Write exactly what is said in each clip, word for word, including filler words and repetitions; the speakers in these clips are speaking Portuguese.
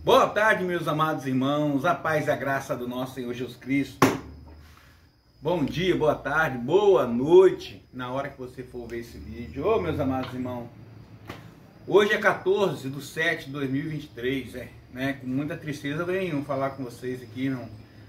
Boa tarde, meus amados irmãos, a paz e a graça do nosso Senhor Jesus Cristo. Bom dia, boa tarde, boa noite, na hora que você for ver esse vídeo. Ô, meus amados irmãos, hoje é quatorze de setembro de dois mil e vinte e três, é, né? Com muita tristeza eu venho falar com vocês aqui, não,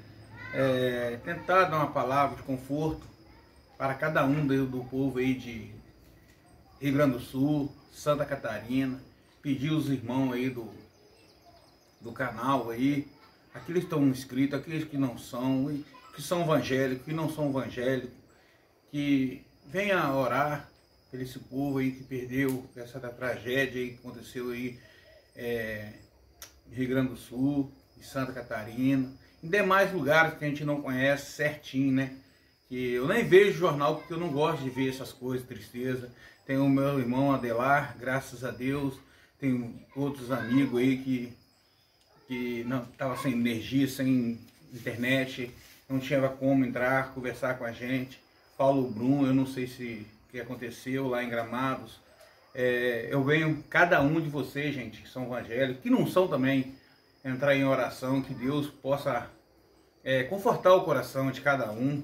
é, tentar dar uma palavra de conforto para cada um do, do povo aí de Rio Grande do Sul, Santa Catarina, pedir os irmãos aí do do canal aí, aqueles que estão inscritos, aqueles que não são, que são evangélicos, que não são evangélicos, que venha orar por esse povo aí que perdeu essa da tragédia aí que aconteceu aí é, em Rio Grande do Sul, em Santa Catarina, em demais lugares que a gente não conhece certinho, né? Que eu nem vejo jornal porque eu não gosto de ver essas coisas, tristeza. Tem o meu irmão Adelar, graças a Deus, tem outros amigos aí que que não estava sem energia, sem internet, não tinha como entrar, conversar com a gente. Paulo Brum, eu não sei se o que aconteceu lá em Gramados. É, eu venho, cada um de vocês, gente, que são evangélicos, que não são também, entrar em oração, que Deus possa é, confortar o coração de cada um,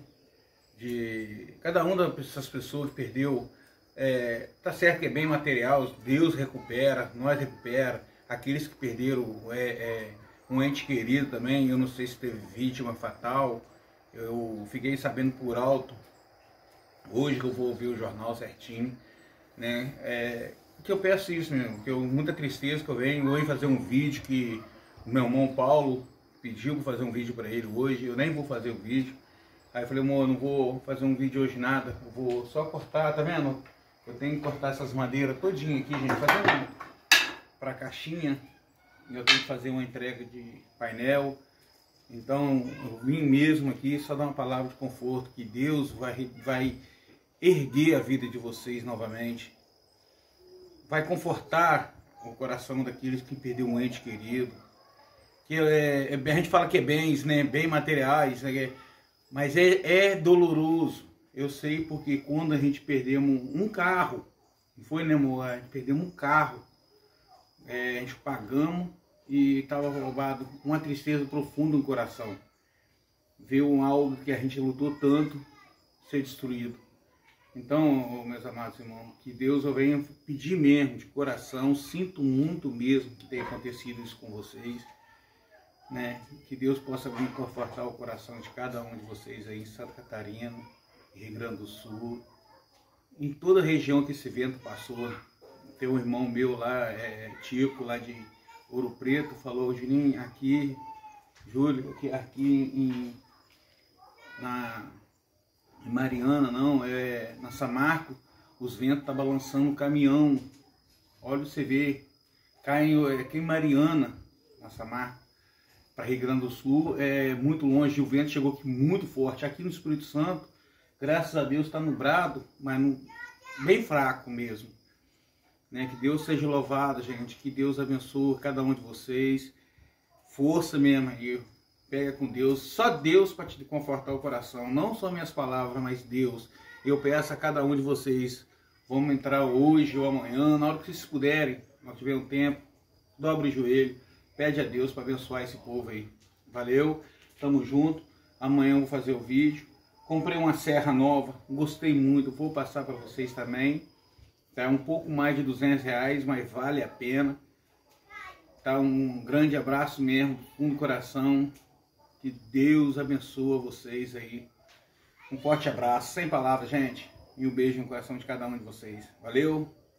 de cada uma dessas pessoas que perdeu. É, tá certo que é bem material, Deus recupera, nós recupera. Aqueles que perderam é, é, um ente querido também, eu não sei se teve vítima fatal, eu fiquei sabendo por alto, hoje que eu vou ouvir o jornal certinho, né? É, que eu peço isso mesmo, que eu, muita tristeza que eu venho, eu venho fazer um vídeo que o meu irmão Paulo pediu para fazer um vídeo para ele hoje, eu nem vou fazer o vídeo, aí eu falei, amor, eu não vou fazer um vídeo hoje nada, eu vou só cortar, tá vendo? Eu tenho que cortar essas madeiras todinha aqui, gente, fazer um para a caixinha, eu tenho que fazer uma entrega de painel, então eu vim mesmo aqui só dar uma palavra de conforto, que Deus vai, vai erguer a vida de vocês novamente, vai confortar o coração daqueles que perderam um ente querido, que é, a gente fala que é bens, né, bem materiais, né, mas é, é doloroso, eu sei, porque quando a gente perdemos um carro, não foi, né, amor? A gente perdemos um carro, É, a gente pagamos e estava roubado, uma tristeza profunda no coração. Ver um algo que a gente lutou tanto ser destruído. Então, meus amados irmãos, que Deus eu venha pedir mesmo, de coração, sinto muito mesmo que tenha acontecido isso com vocês, né? Que Deus possa vir confortar o coração de cada um de vocês aí em Santa Catarina, Rio Grande do Sul, em toda a região que esse vento passou. Tem um irmão meu lá, é, Tico, lá de Ouro Preto, falou, Juninho, aqui, Júlio, aqui, aqui em, na, em Mariana, não, é, na Samarco, os ventos estão tá balançando o caminhão, olha você vê, cai aqui em Mariana, na Samarco, para Rio Grande do Sul, é muito longe, o vento chegou aqui muito forte, aqui no Espírito Santo, graças a Deus está nublado, mas no, bem fraco mesmo. Né, que Deus seja louvado, gente, que Deus abençoe cada um de vocês, força mesmo aí, pega com Deus, só Deus para te confortar o coração, não só minhas palavras, mas Deus. Eu peço a cada um de vocês, vamos entrar hoje ou amanhã, na hora que vocês puderem, nós tiver um tempo, dobre o joelho, pede a Deus para abençoar esse povo aí, valeu, tamo junto, amanhã eu vou fazer o vídeo, comprei uma serra nova, gostei muito, vou passar para vocês também. Tá um pouco mais de duzentos reais, mas vale a pena. Tá um grande abraço mesmo, fundo do coração. Que Deus abençoe vocês aí. Um forte abraço, sem palavras, gente. E um beijo no coração de cada um de vocês. Valeu!